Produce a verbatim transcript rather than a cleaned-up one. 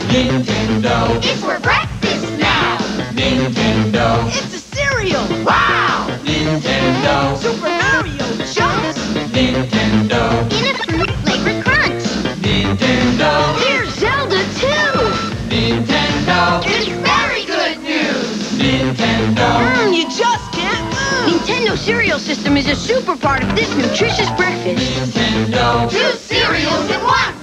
Nintendo. It's for breakfast now. Nintendo. It's a cereal. Wow! Nintendo. Super Mario jumps Nintendo. in a fruit-flavored crunch. Nintendo. Here's Zelda too. Nintendo. It's very good news. Nintendo. Mmm, you just can't move. Nintendo cereal system is a super part of this nutritious breakfast. Nintendo. Two cereals in one.